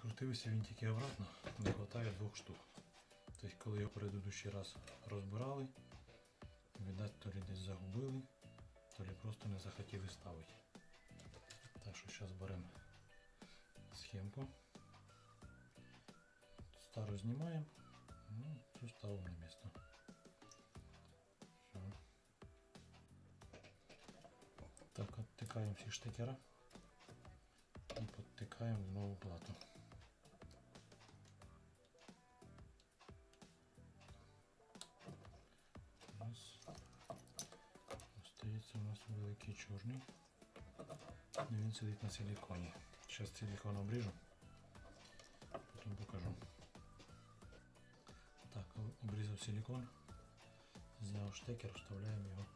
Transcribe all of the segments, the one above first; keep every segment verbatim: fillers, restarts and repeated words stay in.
Відкрутився він тільки обратно, не вистачає двох штук. Тобто коли його предыдущий раз розбирали, видать, то ли десь загубили, то ли просто не захотіли ставити. Так що зараз беремо схемку, стару знімаємо, ну, цю ставимо на місце. Все. Так, відтикаємо всі штекера і підтикаємо в нову плату. Раз. Остається у нас великий чорний. І він сидить на силиконі. Зараз силикон обріжу, потім покажу. Так, обрізав силикон, зняв штекер, вставляємо його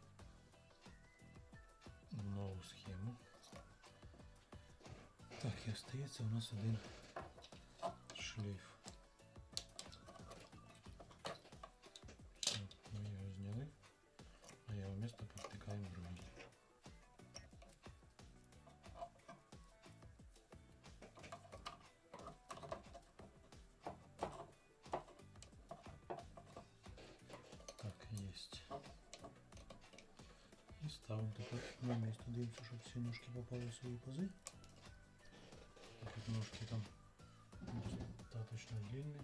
в нову схему. Так, і остається у нас один шлейф. Все, ми його зняли, а його місце підтикаємо другий. Так, есть. И ставим тепер на місце, дивимося, щоб всі ножки попали в свої пази. Тут ножки там достаточно длинные.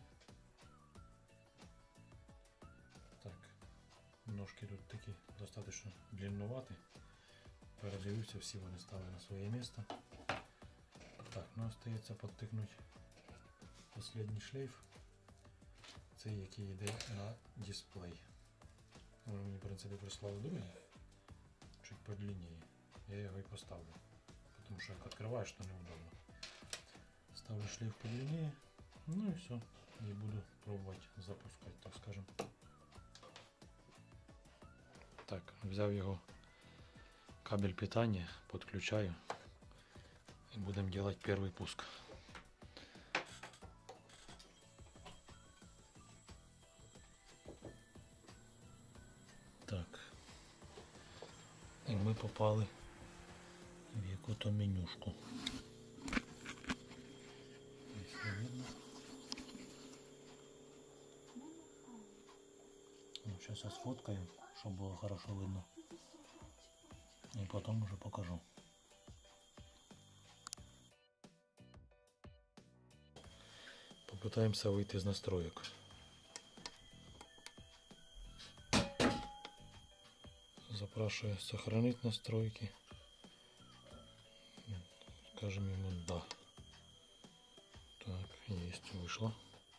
Так, ножки тут такі достаточно длинноваті. Передивився, всі вони стали на своє місце. Так, ну остається підтикнути останній шлейф. Цей, який йде на дисплей. Вони мені, в принципі, прислали другий, чуть подлиннее. Я його і поставлю, тому що як відкриваєш, то неудобно. Ставлю шлейф подлиннее, ну і все. І буду пробувати запускати, так скажем. Так, взяв його кабель питання, підключаю і будемо робити перший пуск. Так, і ми попали в яку-то менюшку. Якщо видно. Ну, сейчас я сфоткаю, щоб було хорошо видно. І потім вже покажу. Попытаемся вийти з настроек. Запрашиваю сохранить настройки. Скажем ему да. Так, есть, вышло.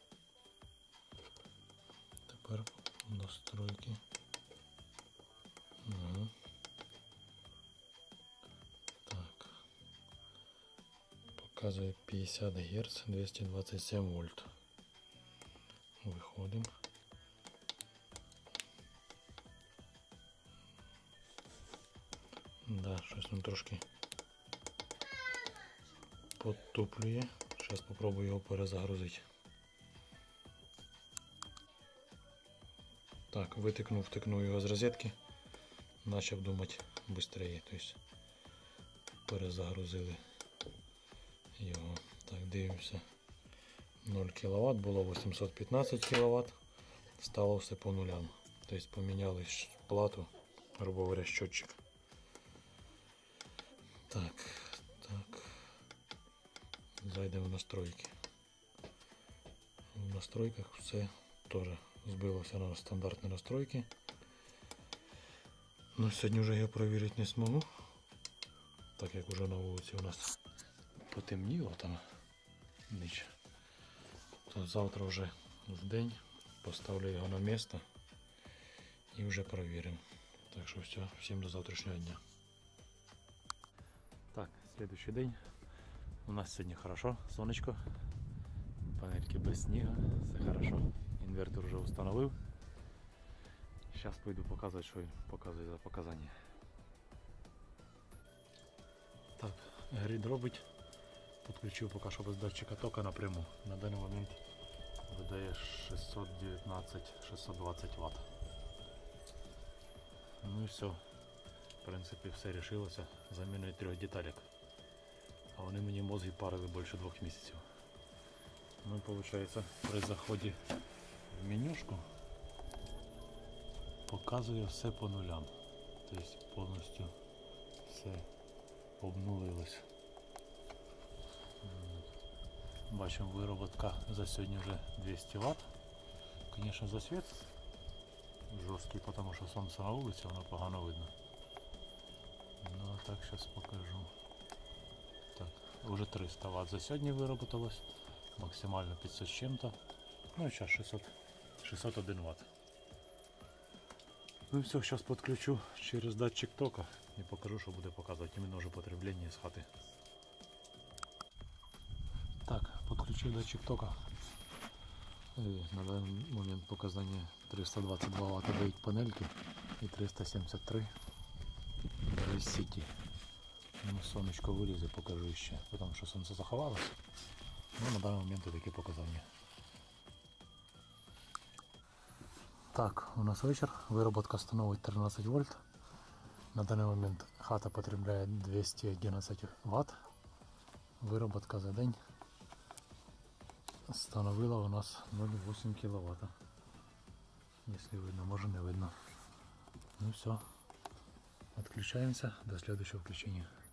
Теперь настройки. Ага. Так. Показывает пятьдесят герц, двести двадцать семь вольт. Выходим. Да, щось він трошки підтуплює. Зараз спробую його перезагрузити. Так, витикнув, втикнув його з розетки. Почав думати швидше. Тобто перезагрузили його. Так, дивимося. ноль кіловат, було вісімсот п'ятнадцять кіловат. Стало все по нулям. Тобто поміняли плату, грубо говоря, щотчик. Так, так. Зайдемо в настройки. В настройках все теж збилося на стандартні настройки. Но сьогодні вже я перевірити не зможу, так як вже на вулиці у нас потемніло там ніч. То завтра вже в день поставлю його на місце і вже перевіримо. Так що все, всім до завтрашнього дня. Так, следующий день. У нас сьогодні хорошо, сонечко, панельки без снігу, все хорошо. Інвертор вже встановив. Зараз пойду показувати, що він показує за показання. Так, грід робить. Підключив поки що без датчика тока напряму. На даний момент видає шістсот дев'ятнадцять - шістсот двадцять ватт. Ну і все. В принципі, все Ну, получается, при заході в менюшку показує все по нулям. Тобто повністю все обнулилось. Бачимо, вироботка за сьогодні вже двісті ватт. Звісно, засвіт жорсткий, тому що сонце на вулиці, воно погано видно. Ну а так зараз покажу. Так, вже триста ватт за сьогодні вироботалось, максимально п'ятсот з чим-то. Ну і зараз шістсот, шістсот один ватт. Ну і все, зараз підключу через датчик тока і покажу, що буде показувати іменно вже потреблення з хати. Так, підключив датчик тока. І на даний момент показання триста двадцять два ватта дають панельки і триста сімдесят три без сіті. Ну, сонечко вилізе, покажу ще, тому що сонце заховалося. Ну, на даний момент такі показання. Так, у нас вечір, вироботка становить тринадцять вольт. На даний момент хата потребляє двісті одинадцять ватт. Вироботка за день становила у нас ноль цілих вісім кіловата. Если видно, може не видно. Ну все, отключаемся, до следующего включения.